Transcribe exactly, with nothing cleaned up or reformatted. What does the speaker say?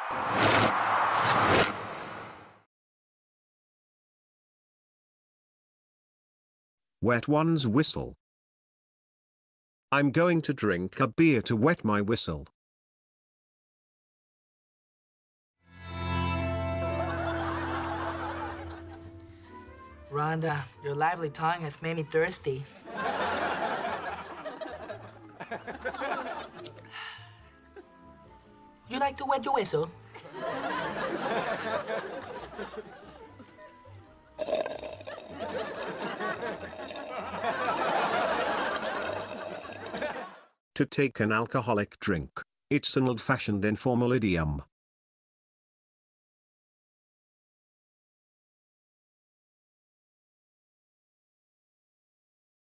Wet one's whistle. I'm going to drink a beer to wet my whistle. Rhonda, your lively tongue has made me thirsty. Would you like to wet your whistle? To take an alcoholic drink. It's an old-fashioned informal idiom.